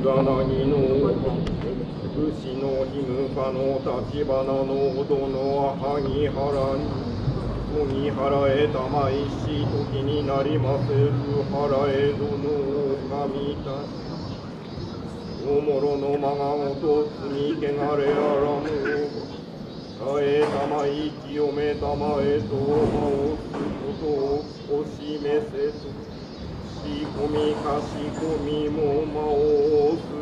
が何の武士のひむかの立花のどの萩原に荻原へ玉石時になりませる原江戸の神たちおもろのまがごと罪けがれあらぬあえ玉井清め玉へとおすことをお示せとしこみかしこみも申す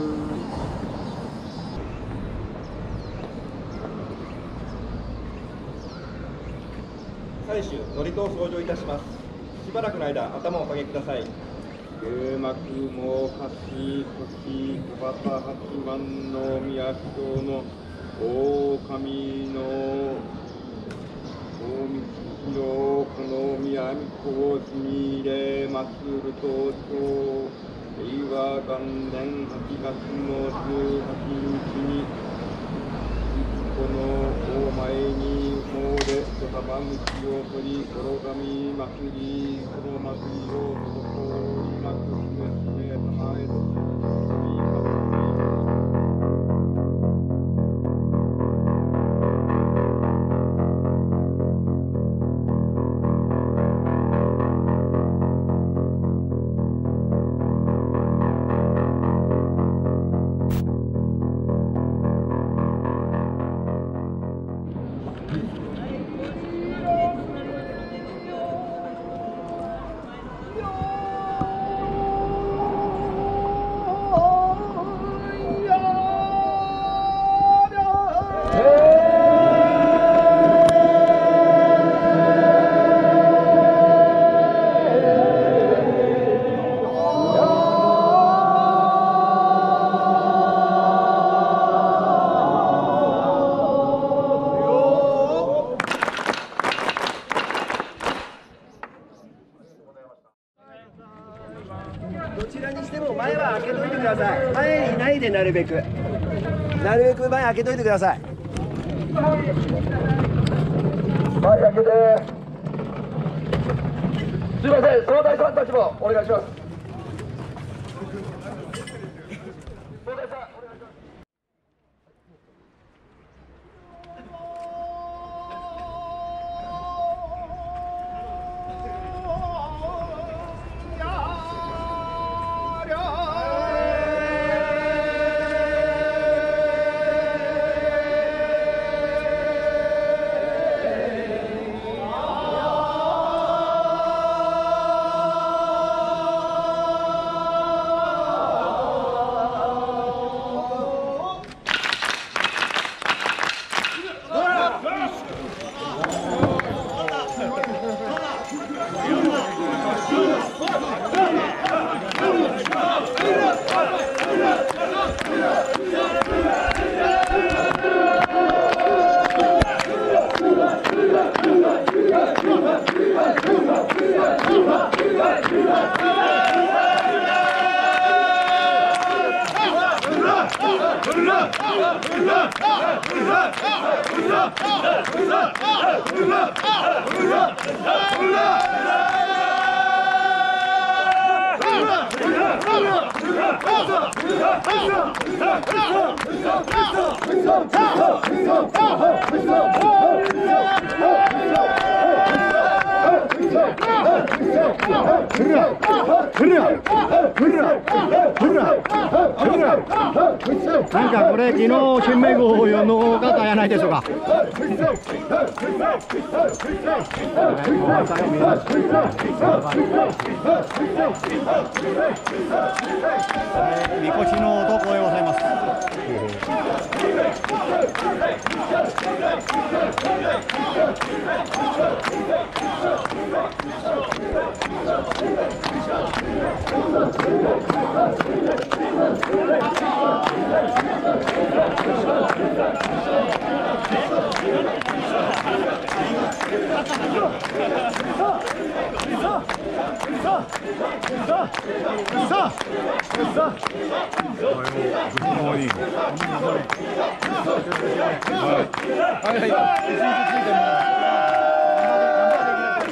最終祝詞を奏上いたします。しばらくの間頭をお下げください。 九幕もかしこき小畑八幡の宮人の大神の大道広この宮御子をしみ入れまつると町令和元年8月の18日にこの大前に詣でと玉口を取り転神祭りこの祭りを滞りなくすめ玉へとどちらにしても前は開けといてください。前にいないでなるべく前開けといてください。 前開けてすいません、総大さんたちもお願いします。総大さんお願いします。 なんかこれ昨日新名号の方やないでしょうか。みこしの男でございます。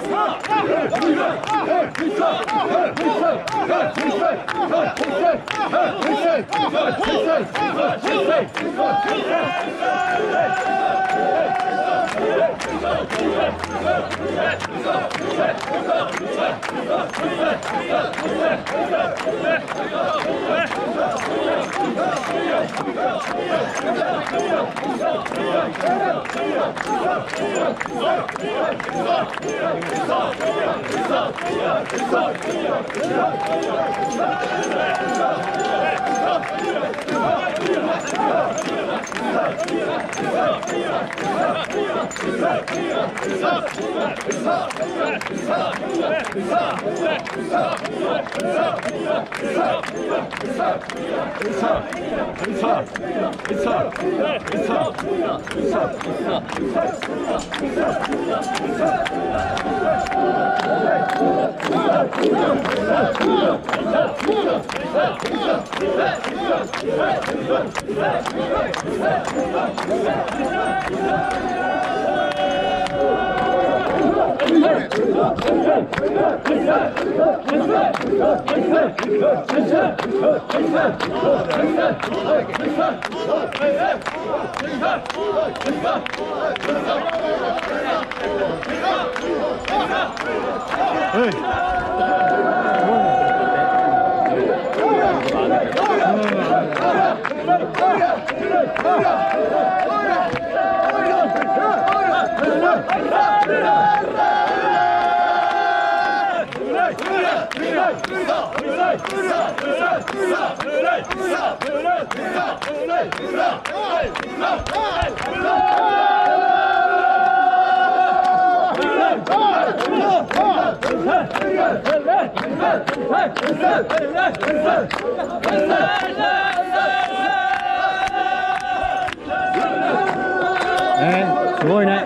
すごいね。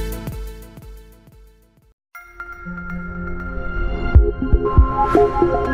you